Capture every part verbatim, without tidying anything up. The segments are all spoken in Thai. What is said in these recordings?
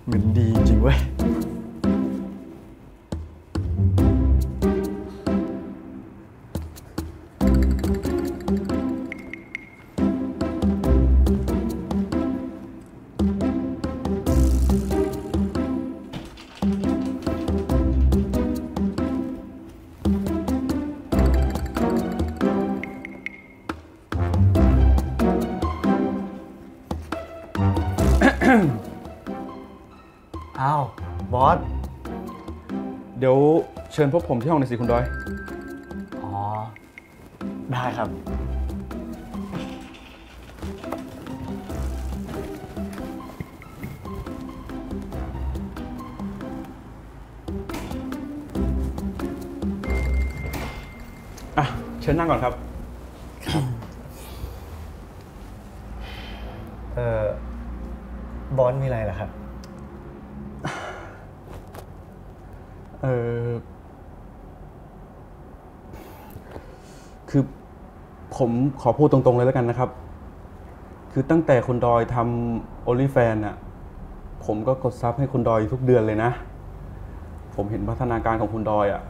เงินดีจริงเว้ยอ้าวบอสเดี๋ยวเชิญพบผมที่ห้องหน่อยสิคุณดอยอ๋อได้ครับอ่ะเชิญนั่งก่อนครับเออบอสมีอะไรเหรอครับเออคือผมขอพูดตรงๆเลยแล้วกันนะครับคือตั้งแต่คุณดอยทำโอลิแฟนอ่ะผมก็กดซับให้คุณดอยทุกเดือนเลยนะผมเห็นพัฒนาการของคุณดอยอ่ะ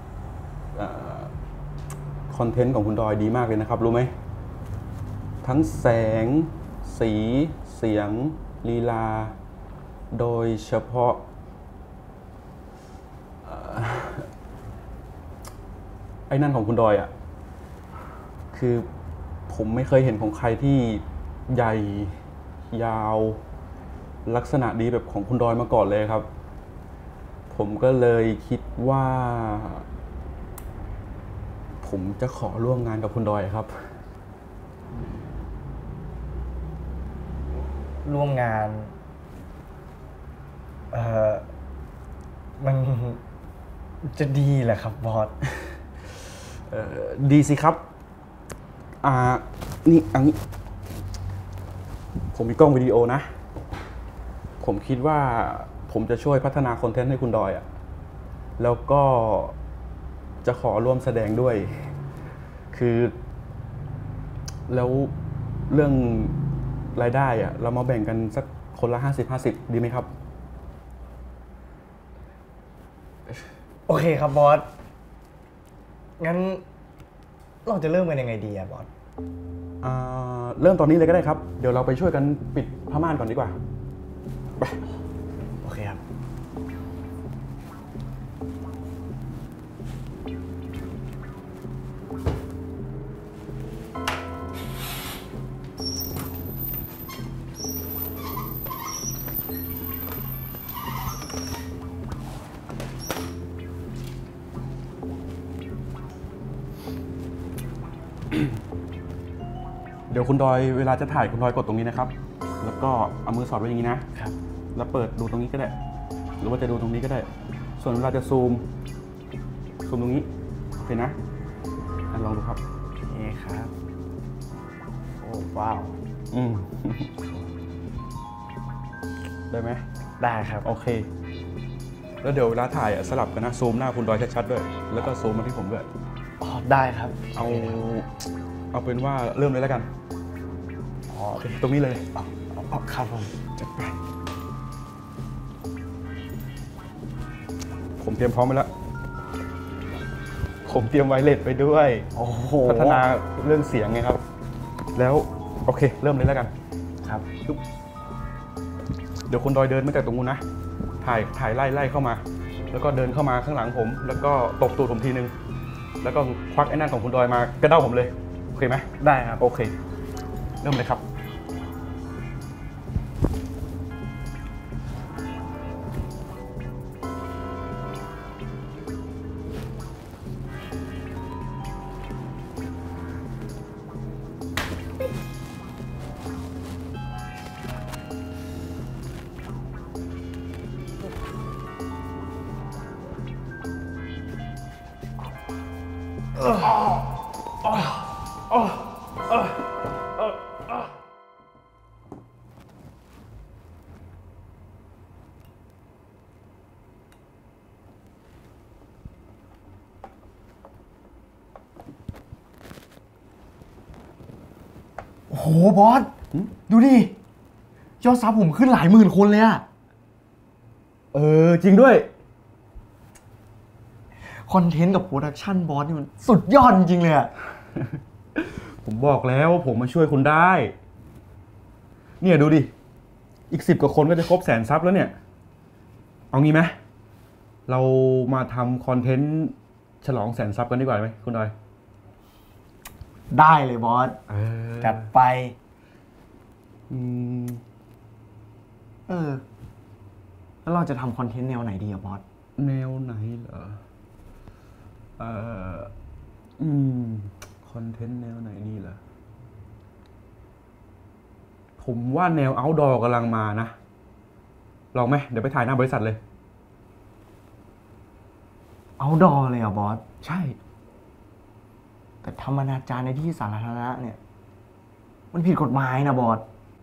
คอนเทนต์ของคุณดอยดีมากเลยนะครับรู้ไหมทั้งแสงสีเสียงลีลาโดยเฉพาะไอ้นั่นของคุณดอยอ่ะคือผมไม่เคยเห็นของใครที่ใหญ่ยาวลักษณะดีแบบของคุณดอยมาก่อนเลยครับผมก็เลยคิดว่าผมจะขอร่วมงานกับคุณดอยครับร่วมงานเอ่อมันจะดีแหละครับบอสเอ่อดีสิครับอ่านี่อันนี้ผมมีกล้องวิดีโอนะผมคิดว่าผมจะช่วยพัฒนาคอนเทนต์ให้คุณดอยอ่ะแล้วก็จะขอร่วมแสดงด้วยคือแล้วเรื่องรายได้อ่ะเรามาแบ่งกันสักคนละห้าสิบห้าสิบดีไหมครับโอเคครับบอสงั้นเราจะเริ่มกันยังไงดีอะบอสอ่าเริ่มตอนนี้เลยก็ได้ครับเดี๋ยวเราไปช่วยกันปิดผ้าม่านก่อนดีกว่าไปโอเคครับเดี๋ยวคุณดอยเวลาจะถ่ายคุณดอยกดตรงนี้นะครับแล้วก็เอามือสอดไว้อย่างนี้นะครับแล้วเปิดดูตรงนี้ก็ได้หรือว่าจะดูตรงนี้ก็ได้ส่วนเวลาจะซูมซูมตรงนี้โอเคนะลองดูครับนี่ครับโอ้ว้าวอืมได้ไหมได้ครับโอเคแล้วเดี๋ยวเวลาถ่ายสลับกันนะซูมหน้าคุณดอยชัดๆด้วยแล้วก็ซูมมาที่ผมด้วยอ๋อได้ครับเอาเอาเป็นว่าเริ่มเลยแล้วกันอ๋อโอเคตรงนี้เลยอ๋อครับผมจัดไปผมเตรียมพร้อมไว้แล้วผมเตรียมไวเลสไปด้วยโอ้โหพัฒนาเรื่องเสียงไงครับแล้วโอเคเริ่มเลยแล้วกันครับเดี๋ยวคุณดอยเดินมาจากตรงนู้นนะถ่ายถ่ายไล่ไล่เข้ามาแล้วก็เดินเข้ามาข้างหลังผมแล้วก็ตบตูดผมทีนึงแล้วก็ควักไอ้นั่นของคุณดอยมากระเด้าผมเลยโอเคไหมได้ครับโอเคเริ่มเลยครับโอ้โหบอสดูดิยอดซับผมขึ้นหลายหมื่นคนเลยอะเออจริงด้วยคอนเทนต์กับโปรดักชันบอสนี่มันสุดยอดจริงเลยอะผมบอกแล้วผมมาช่วยคุณได้เนี่ยดูดิอีกสิบกว่าคนก็จะครบแสนซับแล้วเนี่ยเอางี้ไหมเรามาทำคอนเทนต์ฉลองแสนซับกันดีกว่าไหมคุณดอยได้เลยบอสจัดไปอืมเออแล้วเราจะทำคอนเทนต์แนวไหนดีอะบอสแนวไหนเหรอเอ่ออืมคอนเทนต์แนวไหนนี่เหรอผมว่าแนว outdoor กำลังมานะลองไหมเดี๋ยวไปถ่ายหน้าบริษัทเลย outdoor เลยเหรอบอสใช่แต่ทำอนาจารในที่สาธารณะเนี่ยมันผิดกฎหมายนะบอส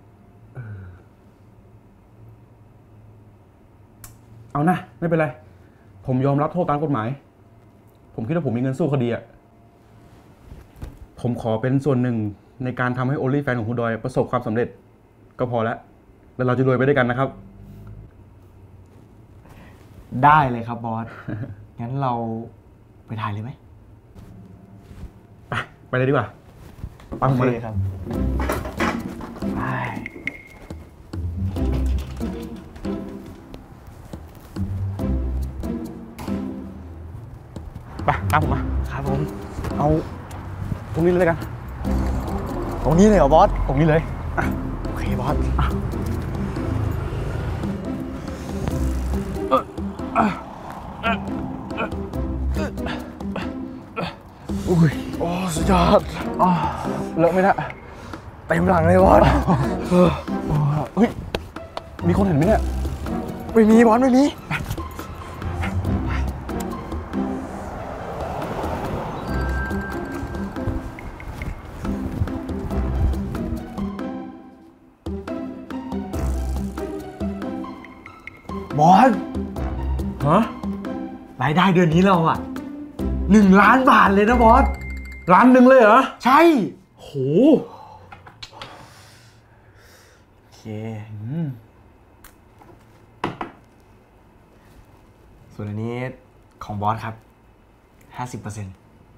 เอานะไม่เป็นไรผมยอมรับโทษตามกฎหมายผมคิดว่าผมมีเงินสู้คดีอ่ะผมขอเป็นส่วนหนึ่งในการทำให้ OnlyFans ของคุณดอยประสบความสำเร็จก็พอแล้วแล้วเราจะรวยไปด้วยกันนะครับได้เลยครับบอส งั้นเราไปถ่ายเลยไหมไปไปเลยดีกว่าปังมาเลยครับไปตามผมมาครับผมเอาตรงนี้เลยกันตรงนี้เลยเหรอบอสตรงนี้เลยโอเคบอสอุ้ยโอ้สุดยอดเลอะไม่ได้เต็มหลังเลยบอสเฮ้ยมีคนเห็นไหมเนี่ยไม่มีบอสไม่มีบอสฮะรายได้เดือนนี้เราอะหนึ่งล้านบาทเลยนะบอสล้านหนึ่งเลยเหรอใช่โหโอเคส่วนอันนี้ของบอสครับห้าสิบเปอร์เซ็นต์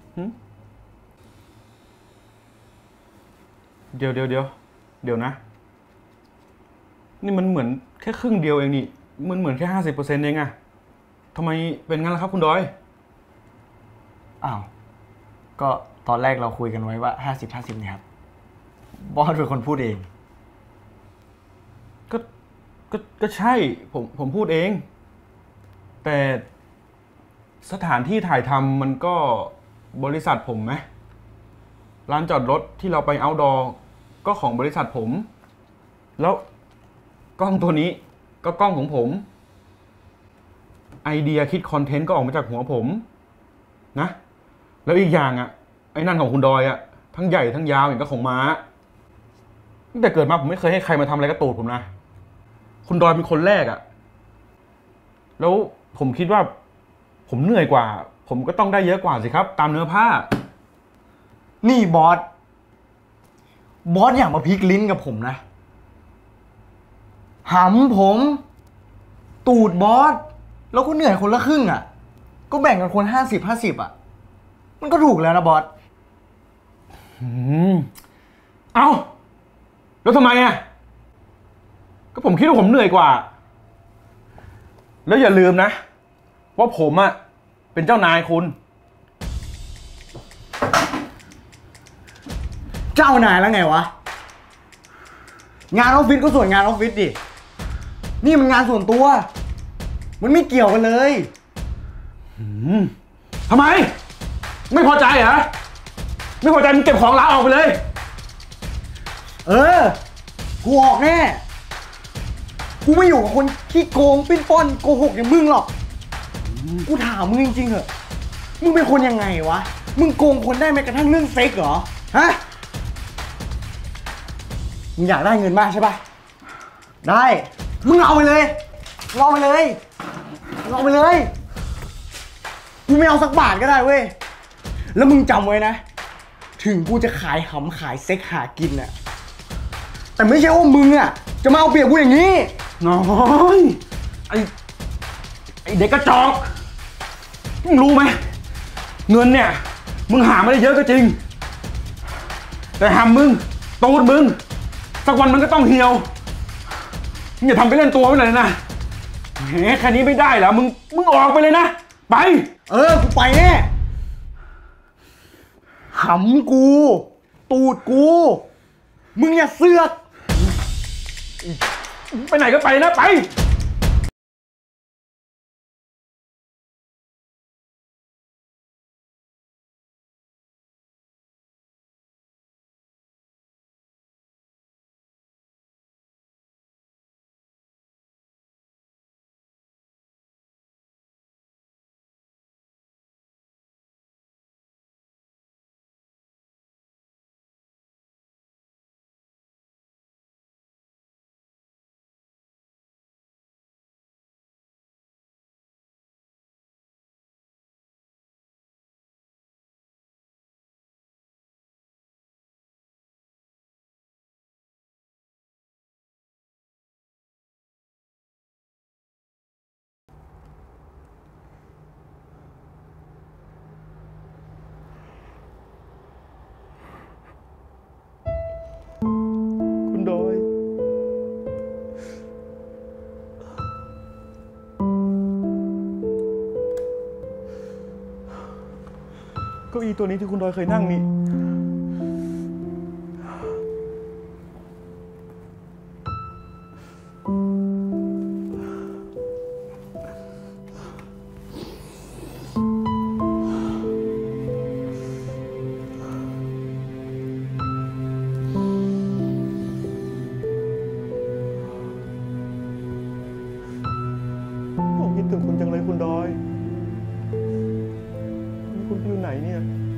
เดี๋ยวเดี๋ยวเดี๋ยวเดี๋ยวนะนี่มันเหมือนแค่ครึ่งเดียวเองนี่มันเหมือนแค่ห้าสิบเปอร์เซ็นต์เองอะทำไมเป็นงั้นล่ะครับคุณดอยอ้าวก็ตอนแรกเราคุยกันไว้ว่าห้าสิบห้าสิบเนี่ยครับบอสเป็นคนพูดเองก็ก็ก็ใช่ผมผมพูดเองแต่สถานที่ถ่ายทำมันก็บริษัทผมไหมร้านจอดรถที่เราไปเอาท์ดอร์ก็ของบริษัทผมแล้วกล้องตัวนี้ก็กล้องของผมไอเดียคิดคอนเทนต์ก็ออกมาจากหัวผมนะแล้วอีกอย่างอ่ะไอ้นั่นของคุณดอยอ่ะทั้งใหญ่ทั้งยาวอย่างก็ของม้าตั้งแต่เกิดมาผมไม่เคยให้ใครมาทำอะไรกระตูดผมนะคุณดอยเป็นคนแรกอ่ะแล้วผมคิดว่าผมเหนื่อยกว่าผมก็ต้องได้เยอะกว่าสิครับตามเนื้อผ้านี่บอสบอสอย่ามาพลิกลิ้นกับผมนะหำผมตูดบอสแล้วก็เหนื่อยคนละครึ่งอ่ะก็แบ่งกันคนห้าสิบห้าสิบอ่ะมันก็ถูกแล้วนะบอสอืมเอ้าแล้วทำไมอ่ะก็ผมคิดว่าผมเหนื่อยกว่าแล้วอย่าลืมนะว่าผมอ่ะเป็นเจ้านายคุณเจ้านายแล้วไงวะงานออฟฟิศก็ส่วนงานออฟฟิศดินี่มันงานส่วนตัวมันไม่เกี่ยวกันเลยทำไมไม่พอใจเหรอไม่พอใจมึงเก็บของลาออกไปเลยเออกูออกแน่กูไม่อยู่กับคนขี้โกงปิ้นป้อนโกหกอย่างมึงหรอกกูถามมึงจริงๆเหรอมึงเป็นคนยังไงวะมึงโกงคนได้แม้กระทั่งเรื่องเซ็กเหรอฮะมึงอยากได้เงินมากใช่ปะได้มึงเอาไปเลยรอไปเลยรอไปเลยกูไม่เอาสักบาทก็ได้เว้ยแล้วมึงจำไว้นะถึงกูจะขายหำขายเซ็กหากินน่ะแต่ไม่ใช่ว่ามึงอ่ะจะมาเอาเปรียบกูอย่างนี้น้อยไอ้เด็กกระจอกมึงรู้ไหมเงินเนี่ยมึงหาไม่ได้เยอะก็จริงแต่หำมึงตูดมึงสักวันมันก็ต้องเหี่ยวมึงอย่าทำไปเล่นตัวไปเลยนะแหมแค่นี้ไม่ได้เหรอมึงมึงออกไปเลยนะไปเออกูไปแน่หำกูตูดกูมึงอย่าเสือกไปไหนก็ไปนะไปคุณดอยเก้าอี้ตัวนี้ที่คุณดอยเคยนั่งนี่ผมคิดถึงคุณจังเลยคุณดอยคุณอยู่ไหนเนี่ย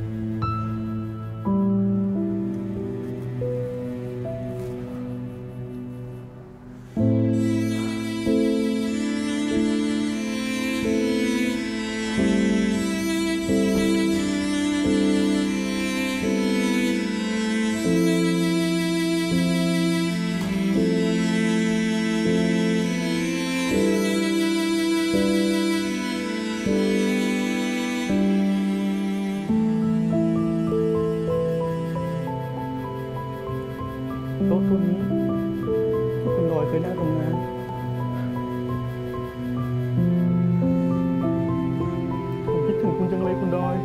โต๊ะตัวนี้ที่คุณดอยเคยนั่งทำงานผมคิดถึงคุณจังเลยคุณดอย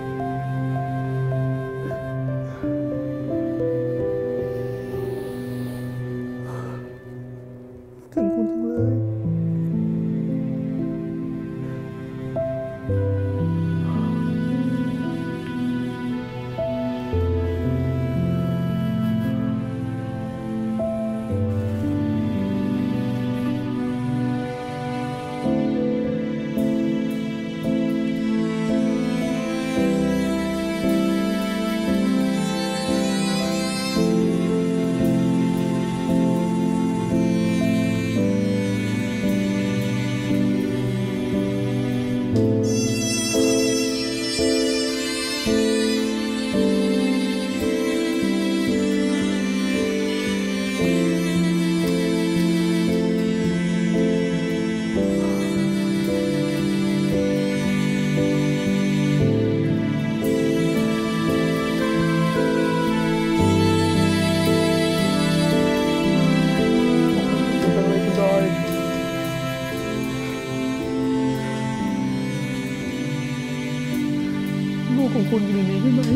ถึงคุณจังเลยลูกของคุณอยู่ในนี้ใช่ไหม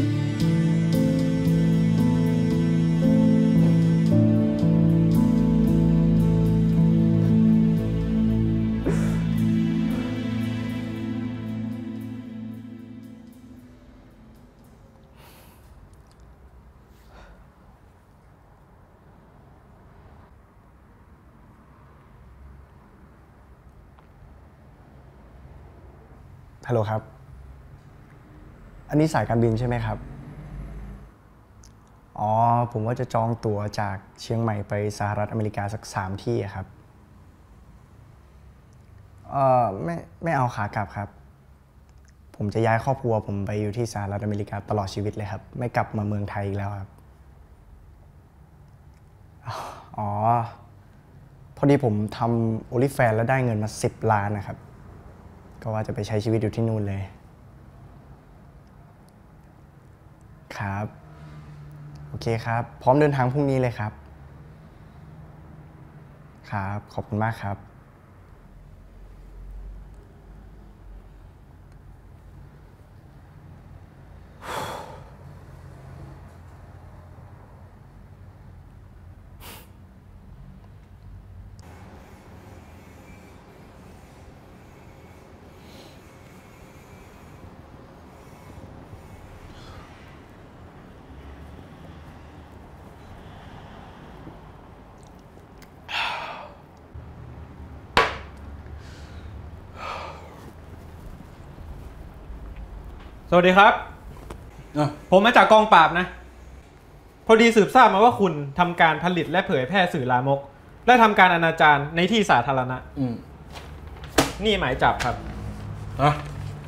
ฮัลโหลครับอันนี้สายการบินใช่ไหมครับอ๋อผมว่าจะจองตั๋วจากเชียงใหม่ไปสหรัฐอเมริกาสักสามที่ครับเออไม่ไม่เอาขากลับครับผมจะย้ายครอบครัวผมไปอยู่ที่สหรัฐอเมริกาตลอดชีวิตเลยครับไม่กลับมาเมืองไทยอีกแล้วครับอ๋อพอดีผมทำโอลิแฟนแล้วได้เงินมาสิบล้านนะครับก็ว่าจะไปใช้ชีวิตอยู่ที่นู่นเลยครับโอเคครับพร้อมเดินทางพรุ่งนี้เลยครับครับขอบคุณมากครับสวัสดีครับ ผมมาจากกองปราบนะ พอดีสืบทราบมาว่าคุณทำการผลิตและเผยแพร่สื่อลามก และทำการอนาจารในที่สาธารณะอืมนี่หมายจับครับฮะ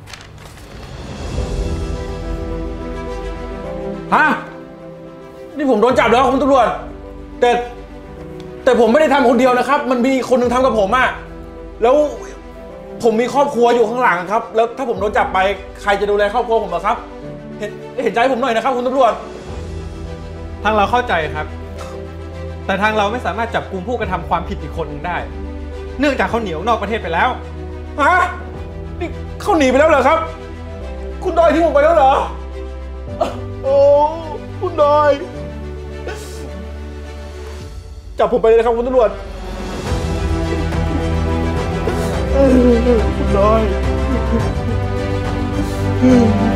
ฮะนี่ผมโดนจับแล้วคุณตำรวจแต่แต่ผมไม่ได้ทำคนเดียวนะครับ มันมีคนหนึ่งทำกับผมอะแล้วผมมีครอบครัวอยู่ข้างหลังครับแล้วถ้าผมโดนจับไปใครจะดูแลครอบครัวผมเหรอครับเห็นเห็นใจผมหน่อยนะครับคุณตำรวจทางเราเข้าใจครับ แต่ทางเราไม่สามารถจับกุมผู้กระทำความผิดอีกคนหนึ่งได้ เนื่องจากเขาหนีออกนอกประเทศไปแล้วฮะนี่เขาหนีไปแล้วเหรอครับ คุณดอยทิ้งผมไปแล้วเหรอโอ้คุณดอยจับผมไปเลยนะครับคุณตำรวจคุณดอย